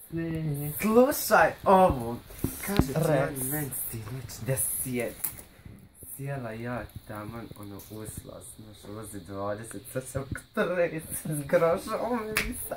Slušaj ovo. Kaže Tijani meni sinoć da sjela ja taman, usla, znaš, ulazi 20, sad sam ktres s grošom misa.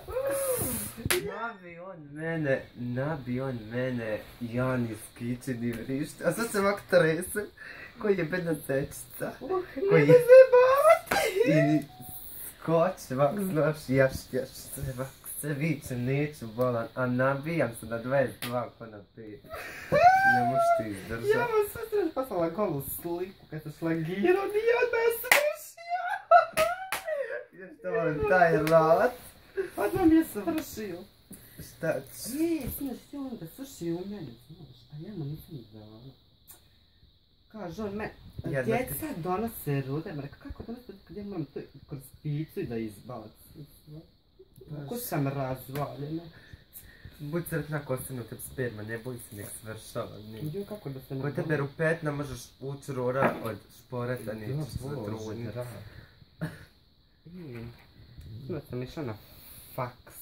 Nabi on mene, Jani skičeni vrišti, a sad sam ovak tresem, koji je bedna tečica. Nema se bavati! I skoče, vak, znaš, jaš, sve vak. Se vičem, neću bolan, a nabijam se na 22 ko na 5. Ne možeš ti izdržati. Ja vam sve sreći poslala golu sliku kad se šlagirao, nije od me svršio. Ideš to volim taj rat. Odmah mi je svršio. Šta ću? Sinoć ti on da svršio u mene, znaš, a ja mu nisam dala. Kaže on me, djeca donose rude, ma rekao kako donose rude kad ja moram to kroz picu da izbacim. Kako sam razvaljena. Budь sretna ako ostane u tebi sperma, ne boj se, nek svršava. Jo, kako da se ne Kod tebe rupetna možeš ući rora od šporeta, nećeš se trudniti. Sada sam išla na faks.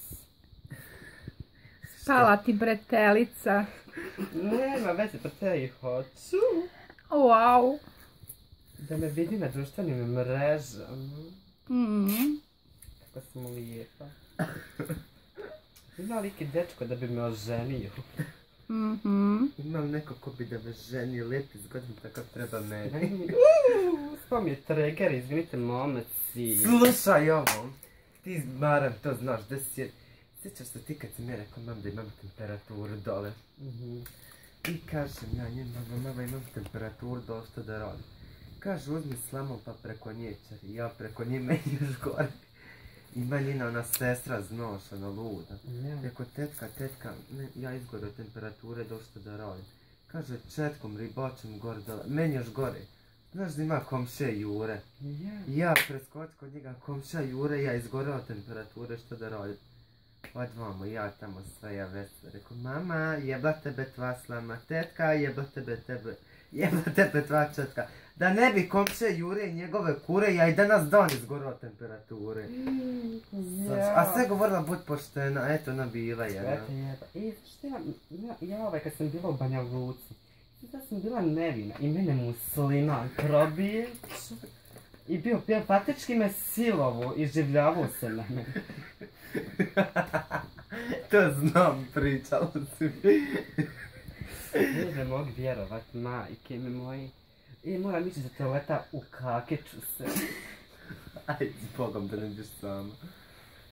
Spala ti bretelica. Nema veze, pa te i hoću. Wow. Da me vidi na društvenim mrežama. Kako sam lijepa. Ima li neki dečko da bi me oženio? Ima li neko ko bi da me ženi, lijepi zgodin tako treba meni? Spao mi je treger, izvinite momeci. Slušaj ovo, ti Maran to znaš, da si sjećaš se ti kad si mi rekao mam da imam temperaturu dole. I kažem ja njim, mama imam temperaturu dole, što da radim? Kaže uzmi slamu pa preko nje čari, ja preko nje meni još gore. Ima njena ona sestra znoš, ona luda. Rekao tetka, ja izgore od temperature došto da radim. Kaže četkom ribačem gore dole, meni još gore. Znaš da ima komšija Jure. Ja preskoč kod njega komšija Jure, ja izgore od temperature što da radim. Odvamo, ja tamo sve ja vesela. Rekao mama, jebla tebe tva slama, tetka, jebla tebe tva četka. Da ne bi komšija Jure i njegove kure, ja i danas dan izgore od temperature. A sve govorila bud poštena, eto ona bila jedna. Šta ja kad sam bila u Banja Luci, da sam bila nevina i mene musliman probije i bio faktički me silovo i življavao se na mene. To znam, pričala si mi. Ne mogu vjerovat, majke mi moji. I moram ići za toaleta, ukakeću se. Ajde, s Bogom da ne ideš sama.